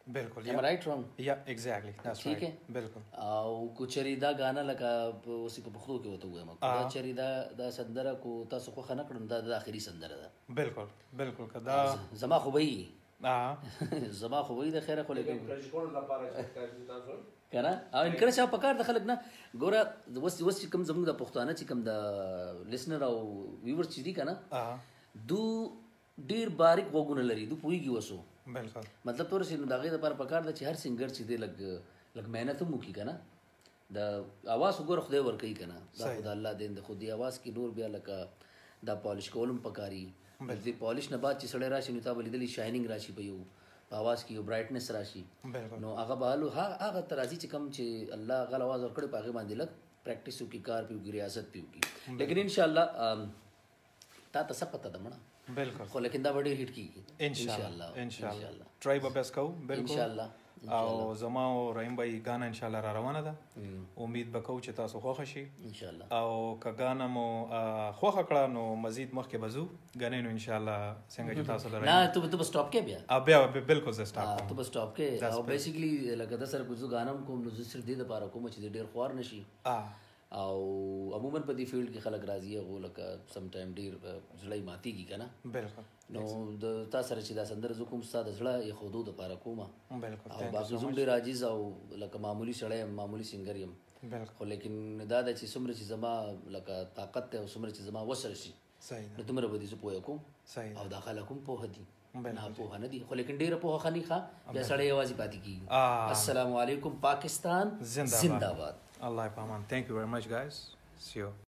बिल्कुल am I right wrong या exactly that's ठीक है बिल्कुल او को चریدا غانا لکه اوسې په پښتو کې وته وایم دا چریدا دا سندره کو تاسو خو خنه کړم دا د اخري سندره ده بالکل بالکل کدا زما خو به زما خو به د خیره خو لیکم کنه او انکرج او پکار د خلک نه ګوره وس کوم زموږ د پښتانه چې کوم د لیسنر او ویور چې دي کنه دو ډیر باریک وګونه لري دو پويږي وسو بالکل مطلب تور شي نو دغه لپاره پکار د چې هر سنگر چې دی لګ مهنت مو کی کنه د اواز وګور خدای ور کوي کنه دا خدای الله دین د خودي اواز کی نور بیا لکه دا پالیش کولم پکاري د پالیش نه بعد چې سړی راشي نو تا ولیدلی شاینینګ راشي په یو اواز کی یو برایټنس راشي نو هغه بالو هغه ترازی چې کم چې الله غل اواز ور کړی پاغه باندې لګ پریکټیس وکي کار پیو کی ریاضت پیو کی لیکن ان شاء الله تا ته څه پته ده مړه بالکل خو لیکن دا وړي هټ کیږي ان شاء الله ټرای به بس کو بالکل ان شاء الله او زما او رحیم بھائی غانا ان شاء الله را روانه ده امید وکاو چې تاسو خوښ شي ان شاء الله او که غانا مو خوښ کړه نو مزید مخکې بزو غنې نو ان شاء الله څنګه چې تاسو لرئ نه ته سټاپ کې بیا بالکل زه سټاپ ته سټاپ کې او بیسیکلی لکه د سر کوزو غانم کوم نو زسر دې د پاره کوم چې ډیر خوار نشي او عموما په دې فیلډ کې خلک راضي او لکه سم ټایم ډیر ځړای ماتي کی کنه بالکل نو د تاسو سره چې دا سندر زه کوم ستاسو ځړه یې خودو د پاره کومه بالکل او باقي زوم ډیر عاجز او لکه معمولی سړی معمولی سنگر یم بالکل لیکن دا د چې څومره چې زما لکه طاقت ته او څومره چې زما وسر شي صحیح نو تمره به دې پوهه کوم صحیح او دا خلک هم پوهه دي نه پوهه نه دي خو لیکن ډیره پوهه خني ښه بیا سړی یوازې پاتې کیږي السلام علیکم پاکستان زنده باد الله پامان thank you very much guys see you